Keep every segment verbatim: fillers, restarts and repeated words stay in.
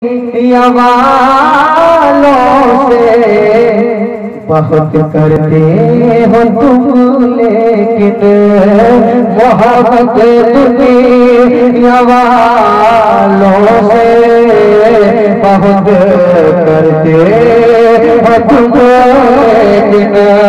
वालों से बहुत करते हो तुम, लेकिन मोहब्बत दुनिया वालों से बहुत करते हो तुम, लेकिन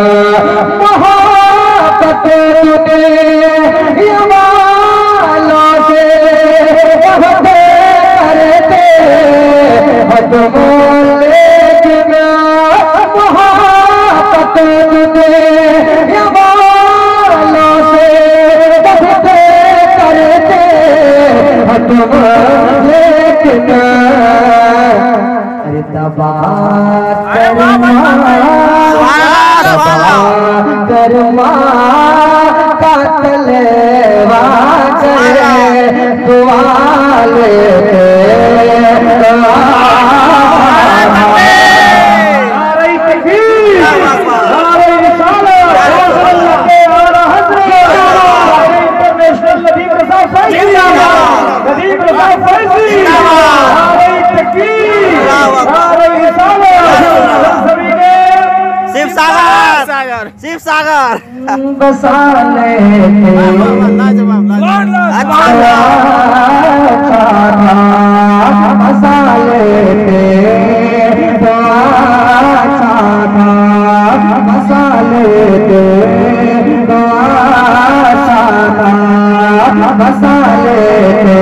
मोहब्बत दुनिया वालों से बहुत करते हो तुम, लेकिन मोहब्बत दुनिया वालों से बहुत करते हो तुम, लेकिन अरे दबा करमा करमा का तलेवा दुआ लेते इंटरनेशनल नदीम रज़ा फैज़ी, नदीम रज़ा फैज़ी, शिव सागर, शिव सागर बसा लेते बसा लेते बसा लेते बसा लेते।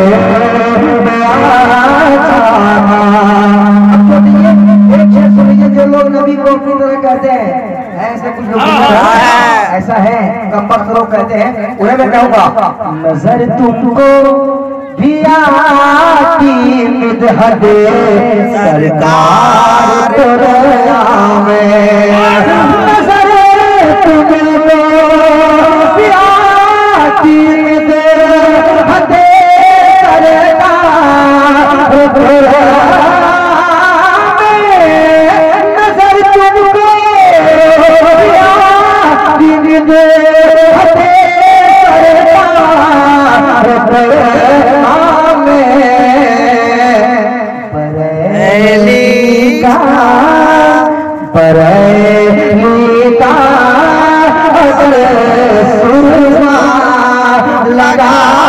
जो लोग नबी को अपनी तरह कहते हैं, ऐसे कुछ लोग ऐसा है कम वक्त लोग कहते हैं, उन्हें मैं कहूँगा नजर तुमको भी आती मिदहद सरकार तो रया में, नजर तुमको भी आती मिदहद सरकार तो रया लगा